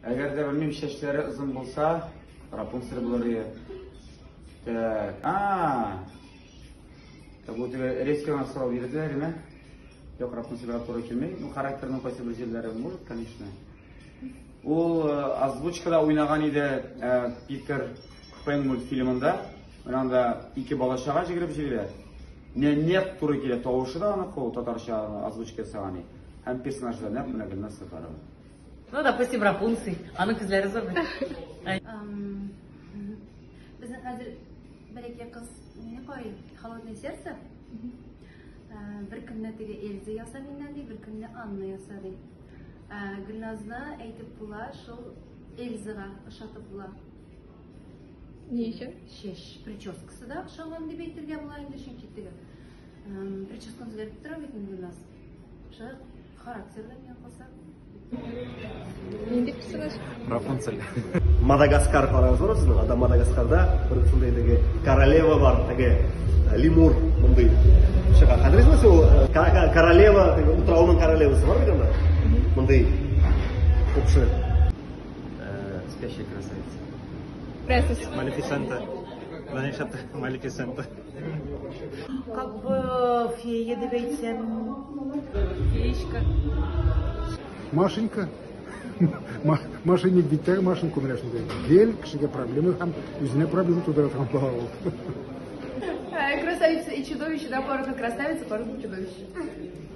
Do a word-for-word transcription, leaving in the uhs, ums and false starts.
Eğer de bilmem şeşleri uzun bulsa, Rapunzel bulur. Так, а, как будто резко настроил видео, реально. Я Rapunzel который келмей, ну характерный кайсы bir жерлері может, конечно. Ол озвучкада ойнаған еді Питер Пен мультфильмында, онда iki бала шаға жүгіріп жібереді. Не нет туры келеді, тауышы да ана қол татарша озвучка жасағаны. Hem персонаждар не мына гүл насыр қарау. Ну, допустим, Рапунцель, аның күзлері зор. Біздің қазір бәлеке қыз мені қой, холодное сердце. Bir күнне теге Эльза яса миннән ди, bir күнне Анна яса ди. Гүлназны әйтеп була, шул Эльзага ошатып була. Ни өчен? Шеш, прическасы да ошаган дип әйтергә була инде, чөнки теге прическаны үзгәртеп тора бит Гүлназ. Ша характерда менә калса. Нинди персонаж? Рапунцель. Мадагаскар карагыз орасызбы? Ада Мадагаскарда bir шундай теге королева бар, теге лемур мындай. Шака кадырсыз ул королева, теге утрауның королевасы бар бит анда. Мындай копшы. Спящая красавица. Красавица. Малефисента. Данишат Малефисента. Как бы фея деп әйтсәм, феечка. Машенька. Машине биттер, Машеньку менә шундай. Гел, кешегә проблема һәм үзенә проблема тудыра торган бала. Красавица и чудовище, да, породна красавица, породна чудовище.